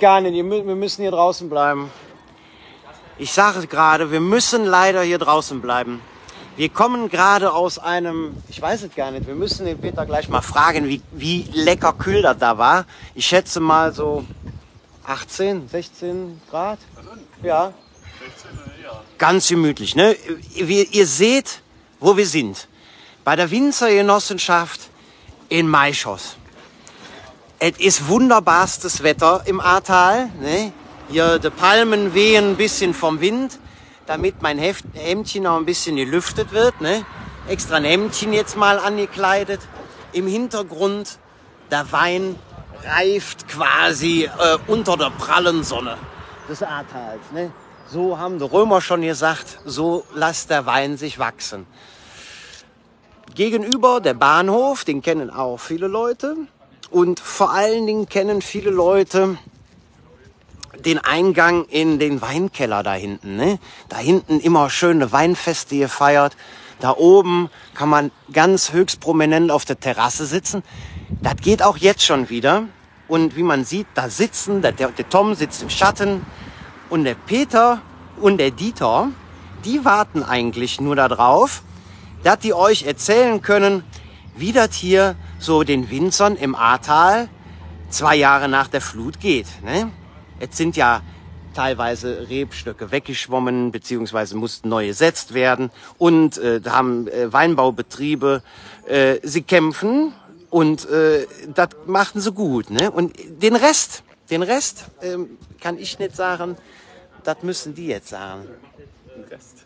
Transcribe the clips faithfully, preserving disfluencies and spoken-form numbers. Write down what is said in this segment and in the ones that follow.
gar nicht. Wir müssen hier draußen bleiben. Ich sage gerade, wir müssen leider hier draußen bleiben. Wir kommen gerade aus einem, ich weiß es gar nicht, wir müssen den Peter gleich mal fragen, wie, wie lecker kühl das da war. Ich schätze mal so achtzehn, sechzehn Grad. Ja. Ganz gemütlich, ne? Ihr, ihr seht, wo wir sind. Bei der Winzergenossenschaft in Maischoss. Es ist wunderbarstes Wetter im Ahrtal, ne? Hier die Palmen wehen ein bisschen vom Wind, damit mein Heft, Hemdchen auch ein bisschen gelüftet wird, ne? Extra ein Hemdchen jetzt mal angekleidet. Im Hintergrund der Wein reift quasi äh, unter der prallen Sonne des Ahrtals, ne? So haben die Römer schon gesagt, so lasst der Wein sich wachsen. Gegenüber der Bahnhof, den kennen auch viele Leute. Und vor allen Dingen kennen viele Leute den Eingang in den Weinkeller da hinten, ne? Da hinten immer schöne Weinfeste gefeiert. Da oben kann man ganz höchst prominent auf der Terrasse sitzen. Das geht auch jetzt schon wieder. Und wie man sieht, da sitzen, der, der Tom sitzt im Schatten. Und der Peter und der Dieter, die warten eigentlich nur darauf, dass die euch erzählen können, wie das hier so den Winzern im Ahrtal zwei Jahre nach der Flut geht, ne? Jetzt sind ja teilweise Rebstöcke weggeschwommen, beziehungsweise mussten neu gesetzt werden. Und äh, da haben äh, Weinbaubetriebe, äh, sie kämpfen und äh, das machten sie gut, ne? Und den Rest, den Rest äh, kann ich nicht sagen, das müssen die jetzt sagen. Den Rest.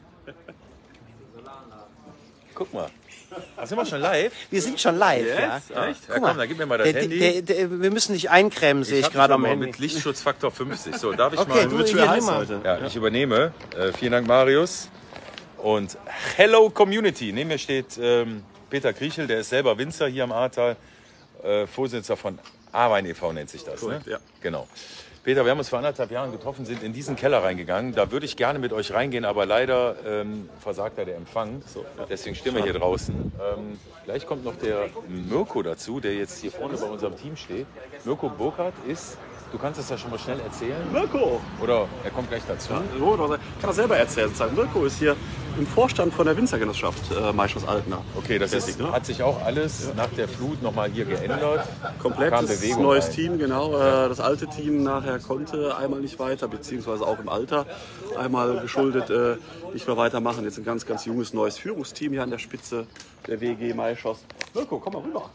Guck mal. Ach, sind wir schon live? Wir sind schon live, Yes? ja. Echt? Ja, komm, dann gib mir mal das der, Handy. Der, der, wir müssen nicht eincremen, sehe ich, ich gerade am Handy. Mit Lichtschutzfaktor fünfzig. So, darf ich okay, mal? Du, hier, heiß heute. Ja, ich übernehme. Äh, vielen Dank, Marius. Und Hello Community. Neben mir steht ähm, Peter Kriechel, der ist selber Winzer hier am Ahrtal. Äh, Vorsitzender von Ahrwein e V nennt sich das. Korrekt, ne? ja. Genau. Peter, wir haben uns vor anderthalb Jahren getroffen, sind in diesen Keller reingegangen. Da würde ich gerne mit euch reingehen, aber leider ähm, versagt da der Empfang. So, ja. Deswegen stehen wir hier draußen. Ähm, gleich kommt noch der Mirko dazu, der jetzt hier vorne bei unserem Team steht. Mirko Burkhardt ist, du kannst es ja schon mal schnell erzählen. Mirko! Oder er kommt gleich dazu. Ja, ich kann das selber erzählen. Mirko ist hier im Vorstand von der Winzergenossenschaft äh, Maischoss-Altena. Okay, das ist, ne? Hat sich auch alles ja. nach der Flut nochmal hier geändert. Komplettes neues rein. Team, genau. Ja. Das alte Team nachher konnte einmal nicht weiter, beziehungsweise auch im Alter einmal geschuldet äh, nicht mehr weitermachen. Jetzt ein ganz, ganz junges neues Führungsteam hier an der Spitze der W G Maischoss. Mirko, komm mal rüber.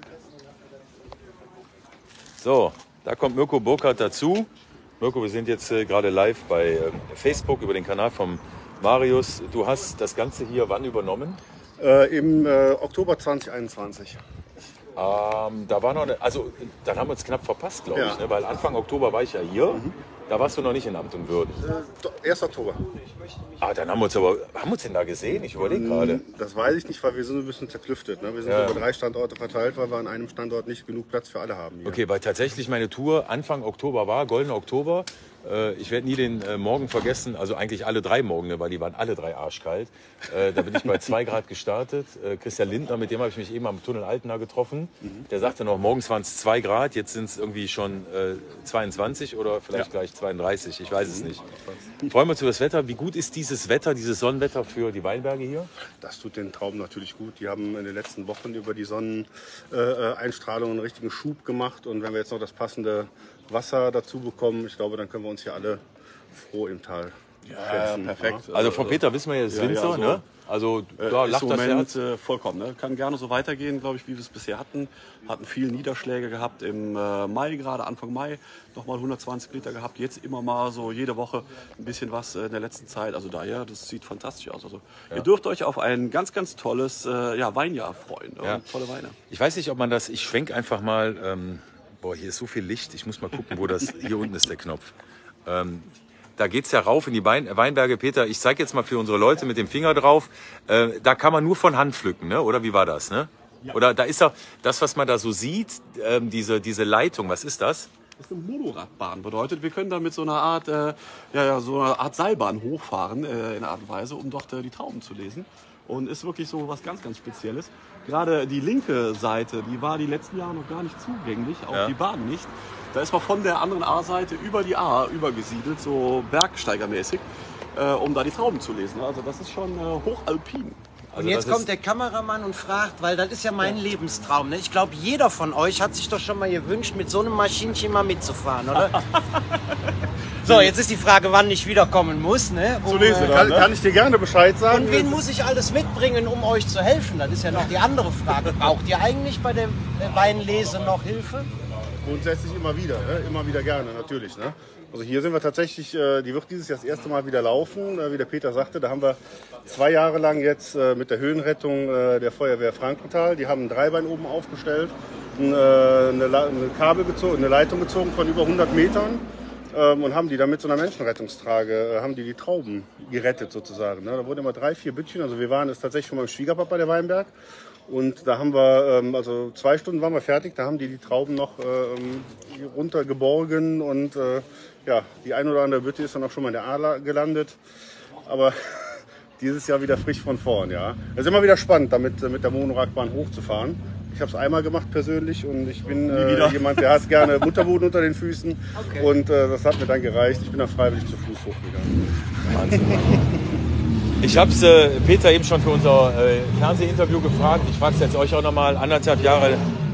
So, da kommt Mirko Burkhardt dazu. Mirko, wir sind jetzt äh, gerade live bei äh, Facebook über den Kanal vom Marius. Du hast das Ganze hier wann übernommen? Äh, Im äh, Oktober zwanzig einundzwanzig. Ähm, da war noch eine, also dann haben wir uns knapp verpasst, glaube Ja. ich, ne? Weil Anfang Oktober war ich ja hier. Mhm. Da warst du noch nicht in Amt und Würden. Äh, erster Oktober. Ah, dann haben wir uns aber, haben wir uns denn da gesehen? Ich überlege gerade. Das weiß ich nicht, weil wir sind ein bisschen zerklüftet. Ne? Wir sind Ja. über drei Standorte verteilt, weil wir an einem Standort nicht genug Platz für alle haben. Hier. Okay, weil tatsächlich meine Tour Anfang Oktober war, goldener Oktober. Äh, ich werde nie den äh, Morgen vergessen, also eigentlich alle drei Morgen, weil die waren alle drei arschkalt. Äh, da bin ich bei zwei Grad gestartet. Äh, Christian Lindner, mit dem habe ich mich eben am Tunnel Altena getroffen. Mhm. Der sagte noch, morgens waren es zwei Grad, jetzt sind es irgendwie schon äh, zweiundzwanzig oder vielleicht ja. gleich zweiunddreißig, ich weiß mhm. es nicht. Freuen wir uns über das Wetter. Wie gut ist dieses Wetter, dieses Sonnenwetter für die Weinberge hier? Das tut den Trauben natürlich gut. Die haben in den letzten Wochen über die Sonneneinstrahlung einen richtigen Schub gemacht. Und wenn wir jetzt noch das passende Wasser dazu bekommen, ich glaube, dann können wir uns hier alle froh im Tal ja, ja, perfekt. Also von Peter wissen wir jetzt ja, Winzer, ja, so, ne? Also da äh, lacht im das Moment Herz. äh, vollkommen. Ne? Kann gerne so weitergehen, glaube ich, wie wir es bisher hatten. Hatten viele Niederschläge gehabt im äh, Mai, gerade Anfang Mai, nochmal hundertzwanzig Liter gehabt. Jetzt immer mal so jede Woche ein bisschen was äh, in der letzten Zeit. Also daher, das sieht fantastisch aus. Also ja. Ihr dürft euch auf ein ganz, ganz tolles äh, ja, Weinjahr freuen. Ne? Ja. Tolle Weine. Ich weiß nicht, ob man das, ich schwenk einfach mal, ähm, boah, hier ist so viel Licht, ich muss mal gucken, wo das, hier unten ist der Knopf. Ähm, Da geht's ja rauf in die Wein, Weinberge. Peter, ich zeige jetzt mal für unsere Leute mit dem Finger drauf. Äh, da kann man nur von Hand pflücken, ne? Oder wie war das? Ne? Ja. Oder da ist doch das, was man da so sieht, ähm, diese, diese Leitung, was ist das? Das ist eine Motorradbahn. Bedeutet, wir können da mit so einer Art, äh, ja, ja, so einer Art Seilbahn hochfahren, äh, in einer Art und Weise, um dort äh, die Trauben zu lesen. Und ist wirklich so was ganz, ganz Spezielles. Gerade die linke Seite, die war die letzten Jahre noch gar nicht zugänglich, auch ja. die Bahn nicht. Da ist man von der anderen A-Seite über die A übergesiedelt, so bergsteigermäßig, äh, um da die Trauben zu lesen. Also das ist schon äh, hochalpin. Und jetzt kommt der Kameramann und fragt, weil das ist ja mein Lebenstraum. Ne? Ich glaube, jeder von euch hat sich doch schon mal gewünscht, mit so einem Maschinchen mal mitzufahren, oder? So, jetzt ist die Frage, wann ich wiederkommen muss. Ne? Um, Zu lesen, äh, Kann, kann ich dir gerne Bescheid sagen. Und wen muss ich alles mitbringen, um euch zu helfen? Das ist ja noch die andere Frage. Braucht ihr eigentlich bei der Weinlese noch Hilfe? Grundsätzlich immer wieder, ne? Immer wieder gerne, natürlich. Ne? Also hier sind wir tatsächlich, äh, die wird dieses Jahr das erste Mal wieder laufen, äh, wie der Peter sagte. Da haben wir zwei Jahre lang jetzt äh, mit der Höhenrettung äh, der Feuerwehr Frankenthal, die haben ein Dreibein oben aufgestellt, ein, äh, eine, eine Kabel gezogen, eine Leitung gezogen von über hundert Metern ähm, und haben die dann mit so einer Menschenrettungstrage, äh, haben die die Trauben gerettet sozusagen. Ne? Da wurden immer drei, vier Büttchen, also wir waren jetzt tatsächlich von meinem Schwiegerpapa, der Weinberg. Und da haben wir, ähm, also zwei Stunden waren wir fertig, da haben die die Trauben noch ähm, runtergeborgen und äh, ja, die ein oder andere Bütte ist dann auch schon mal in der A gelandet. Aber dieses Jahr wieder frisch von vorn, ja. Es ist immer wieder spannend, damit mit der Monorackbahn hochzufahren. Ich habe es einmal gemacht persönlich und ich bin äh, jemand, der hat gerne Mutterboden unter den Füßen. Okay. Und äh, das hat mir dann gereicht. Ich bin dann freiwillig zu Fuß hochgegangen. Wahnsinn. Ich habe es äh, Peter eben schon für unser äh, Fernsehinterview gefragt. Ich frage es jetzt euch auch nochmal. Anderthalb Jahre,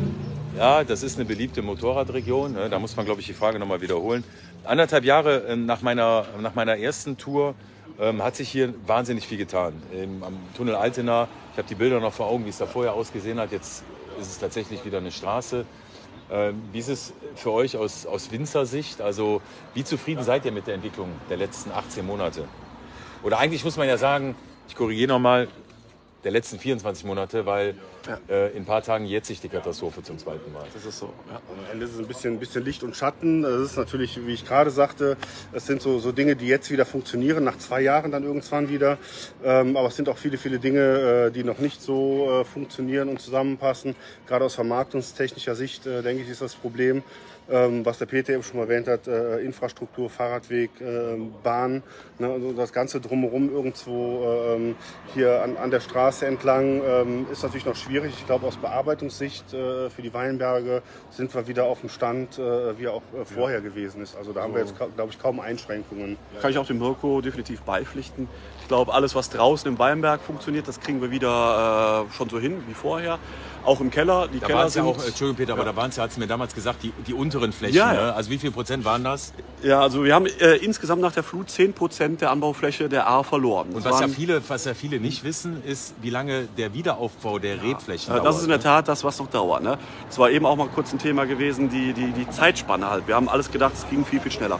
ja, das ist eine beliebte Motorradregion. Ne? Da muss man, glaube ich, die Frage nochmal wiederholen. Anderthalb Jahre äh, nach, meiner, nach meiner ersten Tour ähm, hat sich hier wahnsinnig viel getan. Ähm, am Tunnel Altena, ich habe die Bilder noch vor Augen, wie es da vorher ausgesehen hat. Jetzt ist es tatsächlich wieder eine Straße. Ähm, wie ist es für euch aus, aus Winzersicht? Also wie zufrieden seid ihr mit der Entwicklung der letzten achtzehn Monate? Oder eigentlich muss man ja sagen, ich korrigiere nochmal, der letzten vierundzwanzig Monate, weil ja. äh, in ein paar Tagen jetzt sich die Katastrophe zum zweiten Mal. Das ist so. Ja. Am Ende ist es ein bisschen, bisschen Licht und Schatten. Es ist natürlich, wie ich gerade sagte, es sind so, so Dinge, die jetzt wieder funktionieren, nach zwei Jahren dann irgendwann wieder. Ähm, aber es sind auch viele, viele Dinge, äh, die noch nicht so äh, funktionieren und zusammenpassen. Gerade aus vermarktungstechnischer Sicht, äh, denke ich, ist das Problem. Ähm, was der Peter eben schon erwähnt hat, äh, Infrastruktur, Fahrradweg, äh, Bahn, ne, also das Ganze drumherum irgendwo äh, hier an, an der Straße entlang ähm, ist natürlich noch schwierig. Ich glaube, aus Bearbeitungssicht äh, für die Weinberge sind wir wieder auf dem Stand, äh, wie er auch äh, vorher ja. gewesen ist. Also da haben wir jetzt, glaube ich, kaum Einschränkungen. Kann ich auch dem Mirko definitiv beipflichten. Ich glaube, alles, was draußen im Weinberg funktioniert, das kriegen wir wieder äh, schon so hin wie vorher. Auch im Keller. Die da Keller sind, ja auch, Entschuldigung Peter, ja. aber da waren es ja, hat es mir damals gesagt, die, die unteren Flächen. Ja, ja. Ne? Also wie viel Prozent waren das? Ja, also wir haben äh, insgesamt nach der Flut zehn Prozent der Anbaufläche der A verloren. Und was ja, viele, was ja viele nicht wissen, ist, wie lange der Wiederaufbau der ja. Rebflächen äh, dauert. Das ist in der Tat das, was noch dauert. Ne? Das war eben auch mal kurz ein Thema gewesen, die, die, die Zeitspanne halt. Wir haben alles gedacht, es ging viel, viel schneller.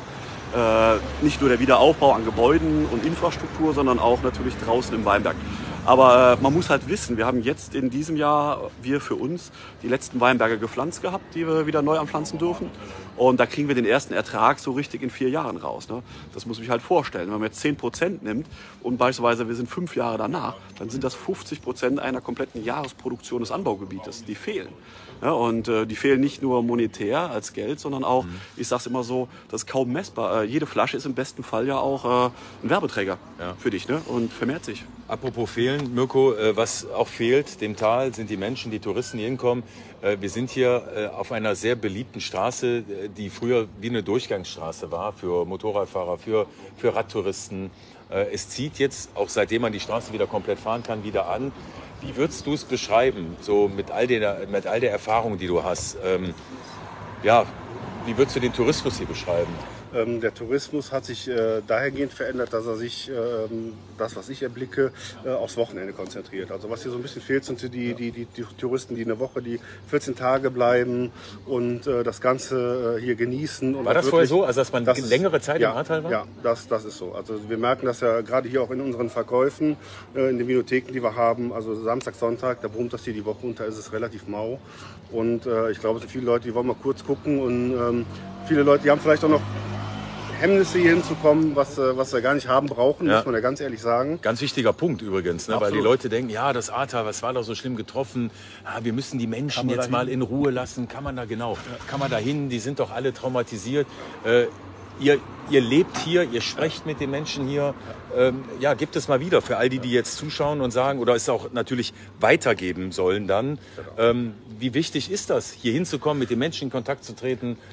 Äh, nicht nur der Wiederaufbau an Gebäuden und Infrastruktur, sondern auch natürlich draußen im Weinberg. Aber äh, man muss halt wissen, wir haben jetzt in diesem Jahr, wir für uns, die letzten Weinberge gepflanzt gehabt, die wir wieder neu anpflanzen dürfen. Und da kriegen wir den ersten Ertrag so richtig in vier Jahren raus. Ne? Das muss ich halt vorstellen. Wenn man jetzt zehn Prozent nimmt und beispielsweise wir sind fünf Jahre danach, dann sind das fünfzig Prozent einer kompletten Jahresproduktion des Anbaugebietes, die fehlen. Ja, und äh, die fehlen nicht nur monetär als Geld, sondern auch, mhm. ich sag's immer so, das ist kaum messbar. Äh, jede Flasche ist im besten Fall ja auch äh, ein Werbeträger ja. für dich, ne? Und vermehrt sich. Apropos fehlen, Mirko, äh, was auch fehlt dem Tal, sind die Menschen, die Touristen, die hinkommen. Äh, wir sind hier äh, auf einer sehr beliebten Straße, die früher wie eine Durchgangsstraße war für Motorradfahrer, für, für Radtouristen. Äh, es zieht jetzt, auch seitdem man die Straße wieder komplett fahren kann, wieder an. Wie würdest du es beschreiben, so mit all, der, mit all der Erfahrung, die du hast? Ähm, ja, wie würdest du den Tourismus hier beschreiben? Ähm, der Tourismus hat sich äh, dahergehend verändert, dass er sich, ähm, das was ich erblicke, äh, aufs Wochenende konzentriert. Also was hier so ein bisschen fehlt, sind die, die, die, die Touristen, die eine Woche, die vierzehn Tage bleiben und äh, das Ganze äh, hier genießen. Und war das wirklich, vorher so, also dass man das längere Zeit ja, im Ahrtal war? Ja, das, das ist so. Also wir merken das ja gerade hier auch in unseren Verkäufen, äh, in den Vinotheken, die wir haben. Also Samstag, Sonntag, da brummt das hier die Woche unter, ist es relativ mau. Und äh, ich glaube, es sind viele Leute, die wollen mal kurz gucken und ähm, viele Leute, die haben vielleicht auch noch Hemmnisse hier hinzukommen, was, was wir gar nicht haben brauchen, ja. muss man ja ganz ehrlich sagen. Ganz wichtiger Punkt übrigens, ne? Weil die Leute denken, ja, das Ahrtal, was war da so schlimm getroffen? Ja, wir müssen die Menschen jetzt mal in Ruhe lassen. Kann man da genau? Ja. Kann man da hin? Die sind doch alle traumatisiert. Äh, ihr, ihr lebt hier, ihr sprecht mit den Menschen hier. Ähm, ja, gibt es mal wieder für all die, die jetzt zuschauen und sagen, oder es auch natürlich weitergeben sollen dann. Ähm, wie wichtig ist das, hier hinzukommen, mit den Menschen in Kontakt zu treten?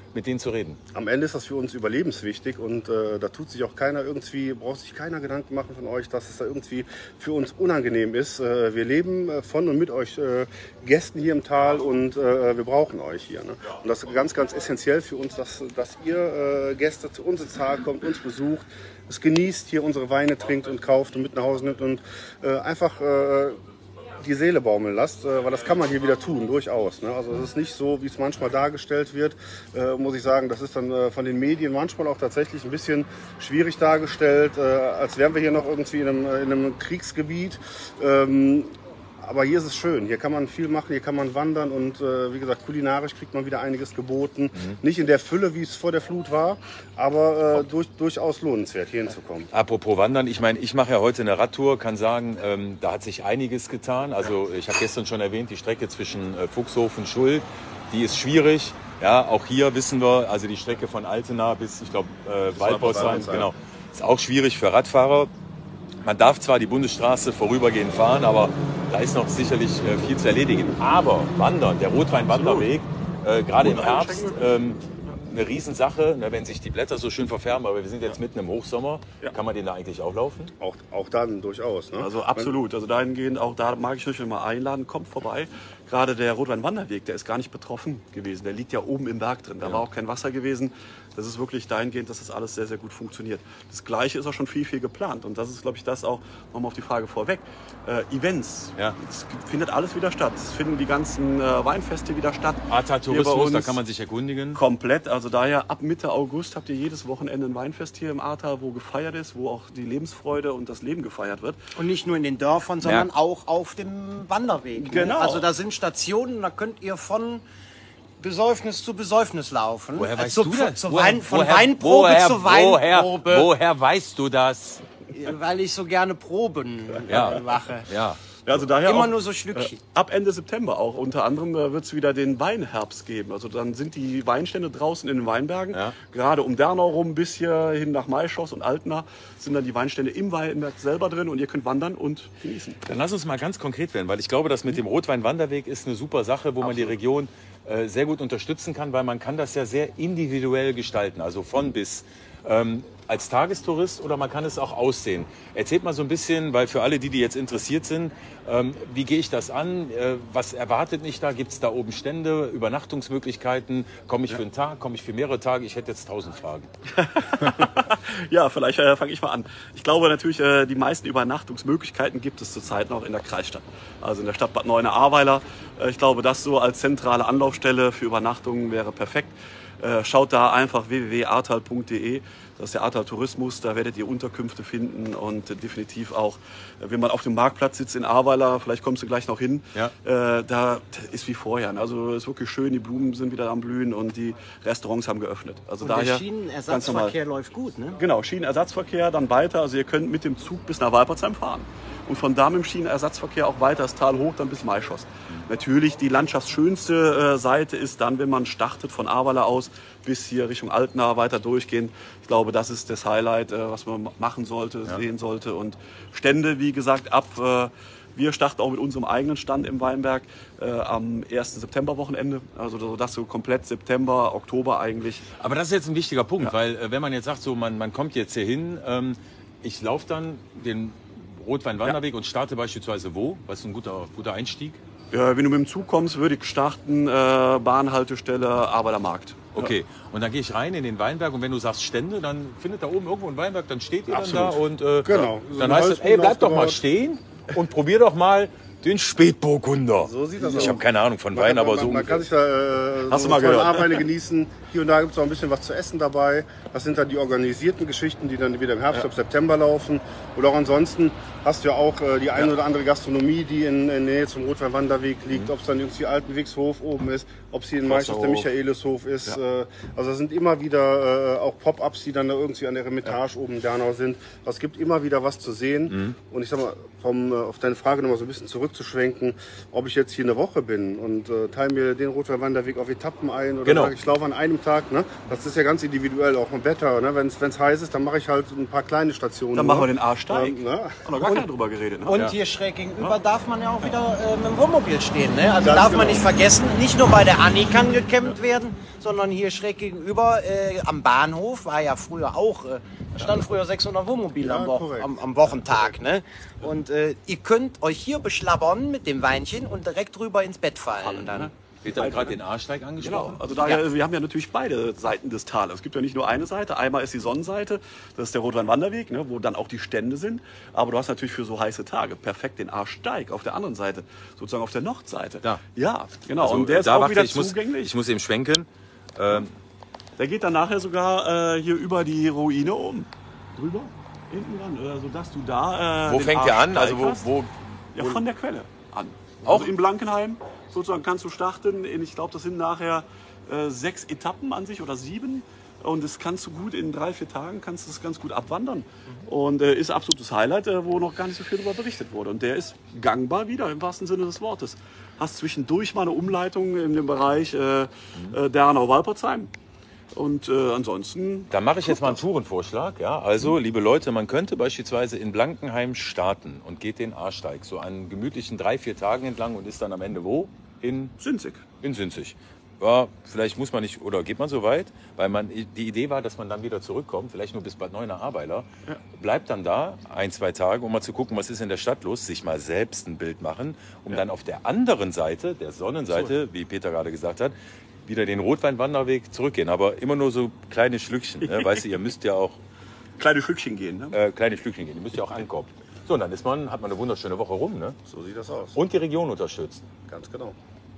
mit denen zu reden. Am Ende ist das für uns überlebenswichtig und äh, da tut sich auch keiner irgendwie, braucht sich keiner Gedanken machen von euch, dass es da irgendwie für uns unangenehm ist. Äh, wir leben äh, von und mit euch äh, Gästen hier im Tal und äh, wir brauchen euch hier. Ne? Und das ist ganz, ganz essentiell für uns, dass, dass ihr äh, Gäste zu uns ins Tal kommt, uns besucht, es genießt, hier unsere Weine trinkt und kauft und mit nach Hause nimmt und äh, einfach äh, die Seele baumeln lasst, äh, weil das kann man hier wieder tun, durchaus. Ne? Also es ist nicht so, wie es manchmal dargestellt wird, äh, muss ich sagen, das ist dann äh, von den Medien manchmal auch tatsächlich ein bisschen schwierig dargestellt, äh, als wären wir hier noch irgendwie in einem, in einem Kriegsgebiet. Ähm, Aber hier ist es schön, hier kann man viel machen, hier kann man wandern und äh, wie gesagt, kulinarisch kriegt man wieder einiges geboten. Mhm. Nicht in der Fülle, wie es vor der Flut war, aber äh, durch, durchaus lohnenswert, hier hinzukommen. Apropos Wandern, ich meine, ich mache ja heute eine Radtour, kann sagen, ähm, da hat sich einiges getan. Also ich habe gestern schon erwähnt, die Strecke zwischen äh, Fuchshofen und Schuld, die ist schwierig. Ja, auch hier wissen wir, also die Strecke von Altena bis, ich glaube, äh, Waldbosheim, genau, ist auch schwierig für Radfahrer. Man darf zwar die Bundesstraße vorübergehend fahren, aber da ist noch sicherlich äh, viel zu erledigen. Aber Wandern, der Rotwein-Wanderweg, äh, gerade im Herbst, ähm, eine Riesensache, ne, wenn sich die Blätter so schön verfärben, aber wir sind jetzt mitten im Hochsommer, ja. Kann man den da eigentlich auch laufen? Auch, auch dann durchaus. Ne? Also absolut, also dahingehend, auch da mag ich euch mal einladen, kommt vorbei. Gerade der Rotwein-Wanderweg, der ist gar nicht betroffen gewesen, der liegt ja oben im Berg drin, da ja. war auch kein Wasser gewesen. Das ist wirklich dahingehend, dass das alles sehr, sehr gut funktioniert. Das Gleiche ist auch schon viel, viel geplant. Und das ist, glaube ich, das auch nochmal auf die Frage vorweg. Äh, Events, ja. es findet alles wieder statt. Es finden die ganzen äh, Weinfeste wieder statt. Arta Tourismus, da kann man sich erkundigen. Komplett, also daher ab Mitte August habt ihr jedes Wochenende ein Weinfest hier im Arta, wo gefeiert ist, wo auch die Lebensfreude und das Leben gefeiert wird. Und nicht nur in den Dörfern, sondern ja. auch auf dem Wanderweg. Genau. Ne? Also da sind Stationen, da könnt ihr von Besäufnis zu Besäufnis laufen. Woher weißt also du zu, das? zu woher, Wein, von woher, Weinprobe woher, zu Weinprobe. Woher, woher weißt du das? Weil ich so gerne Proben ja. äh, mache. Ja. Ja, also daher Immer auch, nur so Schlückchen. Äh, ab Ende September auch. Unter anderem äh, wird es wieder den Weinherbst geben. Also dann sind die Weinstände draußen in den Weinbergen. Ja. Gerade um Dernau rum bis hier hin nach Maischoss und Altena sind dann die Weinstände im Weinberg selber drin und ihr könnt wandern und genießen. Dann lass uns mal ganz konkret werden, weil ich glaube, das mit dem Rotwein-Wanderweg ist eine super Sache, wo Absolut. man die Region äh, sehr gut unterstützen kann, weil man kann das ja sehr individuell gestalten. Also von bis. Ähm, als Tagestourist oder man kann es auch aussehen. Erzählt mal so ein bisschen, weil für alle, die, die jetzt interessiert sind, ähm, wie gehe ich das an? Äh, was erwartet mich da? Gibt es da oben Stände, Übernachtungsmöglichkeiten? Komme ich ja. für einen Tag? Komme ich für mehrere Tage? Ich hätte jetzt tausend Fragen. Ja, vielleicht äh, fange ich mal an. Ich glaube natürlich, äh, die meisten Übernachtungsmöglichkeiten gibt es zurzeit noch in der Kreisstadt. Also in der Stadt Bad Neuenahr-Ahrweiler. Äh, ich glaube, das so als zentrale Anlaufstelle für Übernachtungen wäre perfekt. Äh, schaut da einfach w w w punkt ahrtal punkt de. Das ist der Ahrtal Tourismus, da werdet ihr Unterkünfte finden und äh, definitiv auch, äh, wenn man auf dem Marktplatz sitzt in Ahrweiler, vielleicht kommst du gleich noch hin, ja. äh, da ist wie vorher. Also es ist wirklich schön, die Blumen sind wieder am Blühen und die Restaurants haben geöffnet. Also und daher der Schienenersatzverkehr läuft gut, ne? Genau, Schienenersatzverkehr dann weiter, also ihr könnt mit dem Zug bis nach Walpertsheim fahren. Und von da mit dem Schienenersatzverkehr auch weiter das Tal hoch, dann bis Maischoss. Mhm. Natürlich die landschaftsschönste äh, Seite ist dann, wenn man startet von Ahrweiler aus bis hier Richtung Altena weiter durchgehen. Ich glaube, das ist das Highlight, äh, was man machen sollte, ja. sehen sollte. Und Stände, wie gesagt, ab... Äh, wir starten auch mit unserem eigenen Stand im Weinberg äh, am ersten September-Wochenende. Also das so komplett September, Oktober eigentlich. Aber das ist jetzt ein wichtiger Punkt, ja. weil äh, wenn man jetzt sagt, so man, man kommt jetzt hier hin, ähm, ich laufe dann den Rotwein-Wanderweg ja. und starte beispielsweise wo? Was ist ein guter, guter Einstieg? Ja, wenn du mit dem Zug kommst, würde ich starten, äh, Bahnhaltestelle, Arbeitermarkt. Okay, ja. und dann gehe ich rein in den Weinberg und wenn du sagst Stände, dann findet da oben irgendwo ein Weinberg, dann steht ihr Absolut. dann da und äh, genau. dann heißt es, ey, bleib doch mal stehen und probier doch mal den Spätburgunder. So sieht das aus. Ich habe keine Ahnung von Wein, man, aber man, so. Man kann sich da äh, Hast so du mal gehört? Weine genießen. Hier und da gibt es auch ein bisschen was zu essen dabei. Das sind dann die organisierten Geschichten, die dann wieder im Herbst, ja. ab September laufen. Oder auch ansonsten hast du ja auch äh, die eine ja. oder andere Gastronomie, die in, in Nähe zum Rotwein-Wanderweg liegt. Mhm. Ob es dann irgendwie Altenwegshof oben ist, ob es hier in Maischoss der Michaelishof ist. Ja. Äh, also es sind immer wieder äh, auch Pop-ups, die dann da irgendwie an der Hermitage ja. oben in Dernau sind. Es gibt immer wieder was zu sehen. Mhm. Und ich sag mal, vom, auf deine Frage nochmal so ein bisschen zurück zurückzuschwenken, ob ich jetzt hier eine Woche bin und äh, teile mir den Rotweinwanderweg auf Etappen ein oder Genau. sage, ich laufe an einem Tag. Ne? Das ist ja ganz individuell, auch im Wetter. Ne? Wenn es heiß ist, dann mache ich halt ein paar kleine Stationen. Dann machen wir den Arschsteig. Ähm, ne? Haben noch gar keiner drüber geredet. Ne? Und hier schräg gegenüber darf man ja auch wieder äh, mit dem Wohnmobil stehen. Ne? Also Ganz darf genau. man nicht vergessen, nicht nur bei der Anni kann gecampt werden, sondern hier schräg gegenüber äh, am Bahnhof war ja früher auch, äh, da standen früher sechshundert Wohnmobile Ja, am, Wo korrekt. am, am Wochentag. Ne? Und äh, ihr könnt euch hier beschlabbern mit dem Weinchen und direkt drüber ins Bett fallen. Dann. Peter hat gerade den Arschsteig Genau, angesprochen. also daher, wir haben ja natürlich beide Seiten des Tales. Es gibt ja nicht nur eine Seite. Einmal ist die Sonnenseite, das ist der Rotweinwanderweg, ne, wo dann auch die Stände sind. Aber du hast natürlich für so heiße Tage perfekt den Arschsteig auf der anderen Seite, sozusagen auf der Nordseite. Ja. Ja, genau. Also, und der ist da auch warte, wieder ich muss, zugänglich. ich muss eben schwenken. Ähm, Der geht dann nachher sogar äh, hier über die Ruine um. Drüber, hinten ran, äh, sodass du da. Äh, wo den fängt der an? Arschsteig Also wo, hast. wo Ja, von der Quelle an. Auch? Also in Blankenheim sozusagen kannst du starten. In, ich glaube, das sind nachher äh, sechs Etappen an sich oder sieben. Und das kannst du gut in drei, vier Tagen kannst du das ganz gut abwandern. Und äh, ist absolutes Highlight, äh, wo noch gar nicht so viel darüber berichtet wurde. Und der ist gangbar wieder im wahrsten Sinne des Wortes. Hast zwischendurch mal eine Umleitung in dem Bereich äh, äh, Dernau-Walporzheim. Und äh, ansonsten. Da mache ich jetzt mal einen Tourenvorschlag. Ja? Also, liebe Leute, man könnte beispielsweise in Blankenheim starten und geht den Arschsteig so an gemütlichen drei, vier Tagen entlang und ist dann am Ende wo? In, Sinzig. in Sinzig. Ja, vielleicht muss man nicht, oder geht man so weit? Weil man, die Idee war, dass man dann wieder zurückkommt, vielleicht nur bis Bad Neuenahr-Ahrweiler, Ja. bleibt dann da ein, zwei Tage, um mal zu gucken, was ist in der Stadt los, sich mal selbst ein Bild machen, um dann auf der anderen Seite, der Sonnenseite, wie Peter gerade gesagt hat, wieder den Rotweinwanderweg zurückgehen. Aber immer nur so kleine Schlückchen. Ne? Weißt du, ihr müsst ja auch Kleine Stückchen gehen. Ne? äh, kleine Schlückchen gehen, ihr müsst ja auch ankommen. So, und dann ist man, hat man eine wunderschöne Woche rum, ne? So sieht das aus. Und die Region unterstützen. Ganz genau.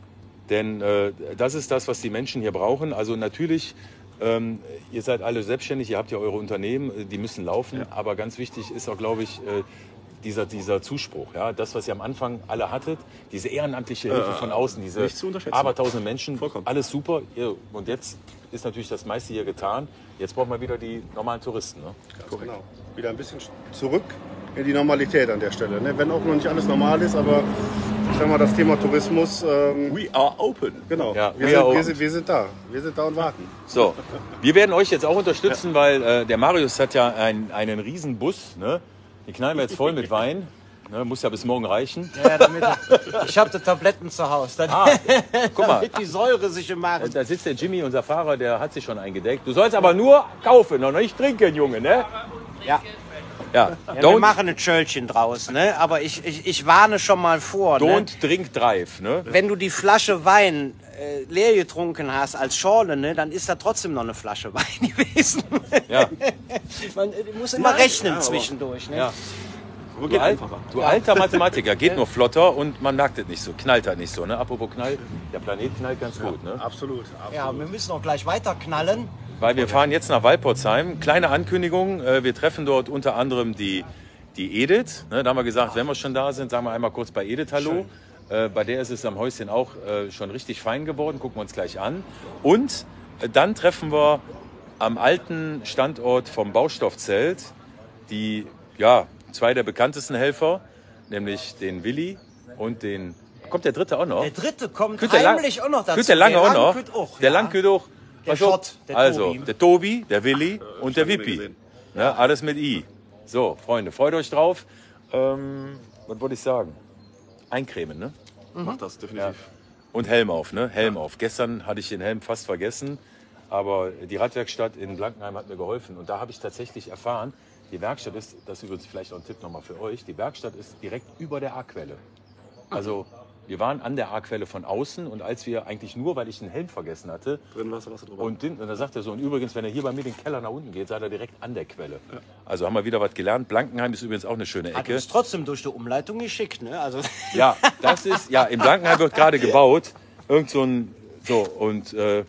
Denn äh, das ist das, was die Menschen hier brauchen. Also natürlich, ähm, ihr seid alle selbstständig, ihr habt ja eure Unternehmen, äh, die müssen laufen. Ja. Aber ganz wichtig ist auch, glaube ich, äh, dieser, dieser Zuspruch. Ja? Das, was ihr am Anfang alle hattet, diese ehrenamtliche Hilfe von außen, diese nicht zu unterschätzen. abertausende Menschen, Vollkommen. alles super. Ihr, und jetzt ist natürlich das meiste hier getan. Jetzt braucht man wieder die normalen Touristen. Ne? Ganz genau. Wieder ein bisschen zurück in die Normalität an der Stelle. Ne? Wenn auch noch nicht alles normal ist, aber ich sag mal, das Thema Tourismus, ähm, We are open. genau, Ja, wir, we sind, are wir, open. sind, wir sind da. Wir sind da und warten. So, wir werden euch jetzt auch unterstützen, weil äh, der Marius hat ja ein, einen riesen Bus. Ne? Den knallen wir jetzt voll mit Wein. Ne? Muss ja bis morgen reichen. Ja, damit, ich habe die Tabletten zu Hause, dann, Ah, guck mal, damit die Säure sich im Magen. da sitzt der Jimmy, unser Fahrer, der hat sich schon eingedeckt. Du sollst aber nur kaufen, noch nicht trinken, Junge, ne? Ja. Ja, Ja, wir don't, machen ein Schölchen draus, ne? Aber ich, ich, ich warne schon mal vor, ne? don't drink drive, ne? Wenn du die Flasche Wein äh, leer getrunken hast als Schorle, ne, dann ist da trotzdem noch eine Flasche Wein gewesen. Ja, Man äh, muss immer Nein, rechnen ja, aber- zwischendurch, ne? ja. Aber Du, geht al einfacher. du alter Mathematiker, geht nur flotter und man merkt es nicht so, knallt halt nicht so, ne? Apropos knallt, der Planet knallt ganz gut, ne? Absolut, Ja, absolut. wir müssen auch gleich weiter knallen. Weil wir fahren jetzt nach Walporzheim. Kleine Ankündigung, äh, wir treffen dort unter anderem die, die Edith. Ne, da haben wir gesagt, wenn wir schon da sind, sagen wir einmal kurz bei Edith Hallo. Äh, bei der ist es am Häuschen auch äh, schon richtig fein geworden, gucken wir uns gleich an. Und äh, dann treffen wir am alten Standort vom Baustoffzelt die, ja, zwei der bekanntesten Helfer, nämlich den Willi und den, kommt der dritte auch noch? Der dritte kommt Küt der Lang- heimlich auch noch dazu. Küt der Lange auch noch. Langküt auch, Der ja. Langküt auch. Der Pass auf. Schott, der also, Tobi. der Tobi, der Willi und der schon Wippi. gesehen. Ja, alles mit I. So, Freunde, freut euch drauf. Ähm, was wollte ich sagen? Eincremen, ne? Macht das definitiv. Und Helm auf, ne? Helm auf. Gestern hatte ich den Helm fast vergessen, aber die Radwerkstatt in Blankenheim hat mir geholfen. Und da habe ich tatsächlich erfahren, die Werkstatt ist, das ist übrigens vielleicht auch ein Tipp nochmal für euch, die Werkstatt ist direkt über der A-Quelle. Also wir waren an der A-Quelle von außen und als wir eigentlich nur, weil ich den Helm vergessen hatte, Drin Wasser, Wasser drüber. und, den, und dann sagt er so, und übrigens, wenn er hier bei mir den Keller nach unten geht, seid er direkt an der Quelle. Also haben wir wieder was gelernt. Blankenheim ist übrigens auch eine schöne Hat Ecke. uns trotzdem durch die Umleitung geschickt, ne? Also, Ja, das ist, ja, in Blankenheim wird gerade gebaut. Irgend so ein, so, und äh,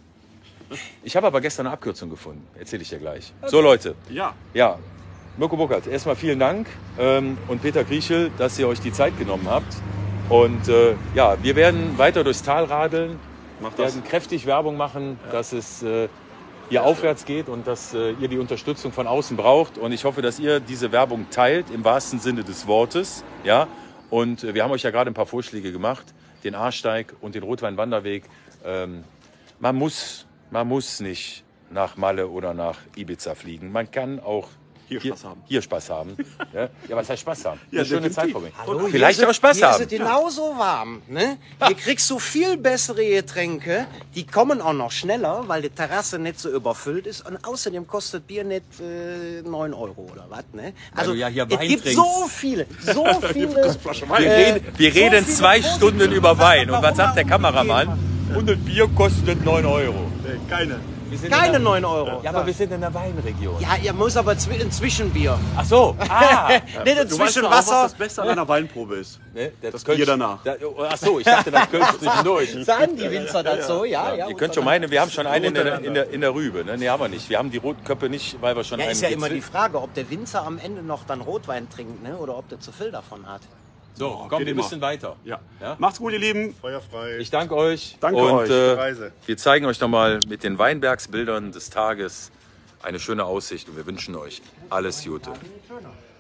ich habe aber gestern eine Abkürzung gefunden. Erzähle ich dir gleich. So, Leute, Ja, ja, Mirko Burkhardt, erstmal vielen Dank ähm, und Peter Kriechel, dass ihr euch die Zeit genommen habt. Und äh, ja, wir werden weiter durchs Tal radeln, macht das. werden kräftig Werbung machen, dass es äh, hier aufwärts geht und dass äh, ihr die Unterstützung von außen braucht. Und ich hoffe, dass ihr diese Werbung teilt, im wahrsten Sinne des Wortes. Ja? Und äh, wir haben euch ja gerade ein paar Vorschläge gemacht. Den Ahrsteig und den Rotwein-Wanderweg. Ähm, man muss, man muss nicht nach Malle oder nach Ibiza fliegen. Man kann auch Hier Spaß haben. Hier Spaß haben. Ja, ja, was heißt Spaß haben? Ja, Eine schöne definitiv. Zeit verbringen. Hallo, Vielleicht hier auch Spaß hier haben. Hier ist es genauso warm. Ne? Hier kriegst du viel bessere Getränke. Die kommen auch noch schneller, weil die Terrasse nicht so überfüllt ist. Und außerdem kostet Bier nicht äh, neun Euro oder was. Ne? Also du ja hier es Wein gibt trinkst. so viele, so viele. Wir äh, reden, wir so reden viele zwei positive Stunden über Wein. Und was Sachen, sagt der warum man Kameramann? umgehen Und ein Bier kostet neun Euro. Nee, keine. Wir sind Keine in der, neun Euro. Ja, aber wir sind in der Weinregion. Ja, ihr muss aber zwi- ein Zwischenbier. Ach so. Ah. Nicht ein Du weißt doch auch, was Zwischenwasser. das Beste an einer Weinprobe ist. Ne, das Bier danach. Da, ach so, ich dachte, das Kölsch zwischendurch. Sagen die Winzer dazu, ja, ja. Ihr könnt schon meinen, wir haben schon einen in der, in der, in der Rübe. Ne, nee, haben wir nicht. Wir haben die roten Köpfe nicht, weil wir schon Ja, einen ist ja immer die gezwickt- Frage, ob der Winzer am Ende noch dann Rotwein trinkt, ne? Oder ob der zu viel davon hat. So, komm, geht wir immer. müssen weiter. Ja. Ja? Macht's gut, ihr Lieben. Feuerfrei. Ich danke euch. Danke und, euch. Äh, Reise. wir zeigen euch nochmal mit den Weinbergsbildern des Tages eine schöne Aussicht und wir wünschen euch alles Gute.